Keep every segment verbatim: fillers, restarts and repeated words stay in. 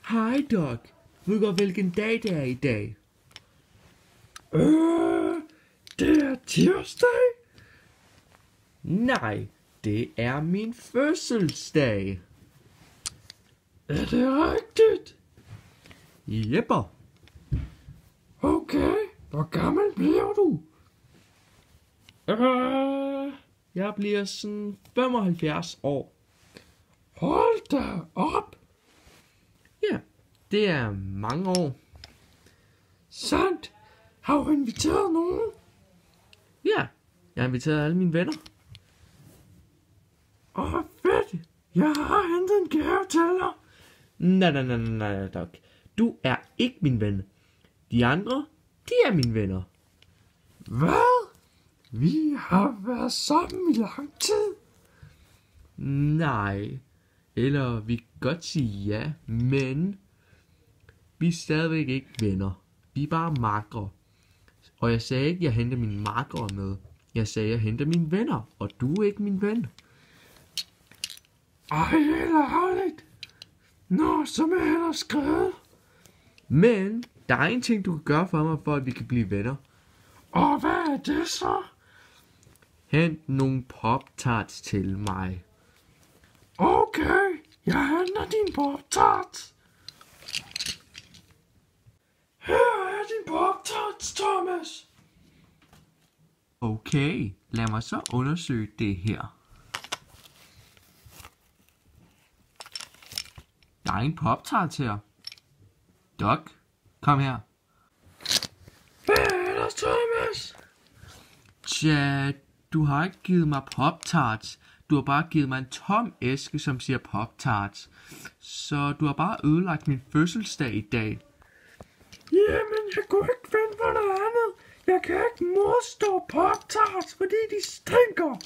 Hej, Doc. Ved du godt, hvilken dag det er i dag? Øh, det er tirsdag? Nej, det er min fødselsdag. Er det rigtigt? Jepper. Okay, hvor gammel bliver du? Øh, jeg bliver sådan femoghalvfjerds år. Hold da op. Ja, det er mange år. Sandt. Har du inviteret nogen? Ja, jeg har inviteret alle mine venner. Åh, oh, fedt. Jeg har hentet en gave til dig. Nej, nej, nej, nej, nej, Doc. Du er ikke min ven. De andre, de er mine venner. Hvad? Vi har været sammen i lang tid. Nej. Eller vi kan godt sige ja, men vi er stadigvæk ikke venner. Vi er bare makkere. Og jeg sagde ikke, at jeg henter mine makkere med. Jeg sagde, at jeg henter mine venner, og du er ikke min ven. Ej, eller ærligt. Nå, så må jeg have skrevet. Men der er en ting, du kan gøre for mig, for at vi kan blive venner. Og hvad er det så? Hent nogle Pop-Tarts til mig. Okay, jeg henter din Pop-Tarts. Her er din Pop-Tarts, Thomas. Okay, lad mig så undersøge det her. Der er en Pop-Tart her. Doc, kom her. Hvad er der, Thomas? Tja, du har ikke givet mig Pop-Tarts. Du har bare givet mig en tom æske, som siger Pop-Tarts. Så du har bare ødelagt min fødselsdag i dag. Jamen, jeg kunne ikke finde på noget andet. Jeg kan ikke modstå Pop-Tarts, fordi de stinker.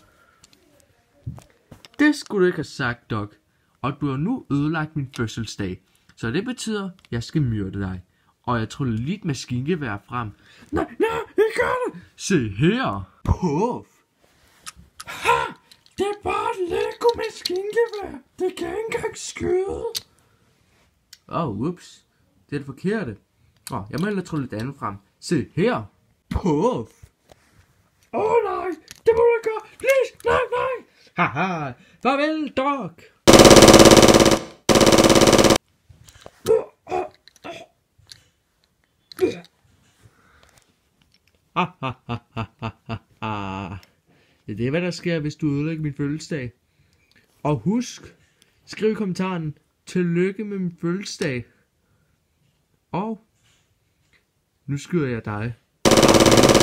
Det skulle du ikke have sagt, Doc. Og du har nu ødelagt min fødselsdag. Så det betyder, at jeg skal myrde dig. Og jeg tror lige et maskingevær frem. Nej, nej, ikke gør det. Se her. Puff. Ha! Det er bare et Lego maskingevær. Det kan ikke engang skyde. Åh, oh, ups. Det er det forkerte. Åh, oh, jeg må hellere trylle lidt andet frem. Se her. Puff. Åh oh, nej, det må du ikke gøre. Please, nej, nej. Haha. Farvel, Doc. Ja, det er hvad der sker, hvis du ødelægger min fødselsdag. Og husk, skriv i kommentaren, tillykke med min fødselsdag. Og nu skyder jeg dig.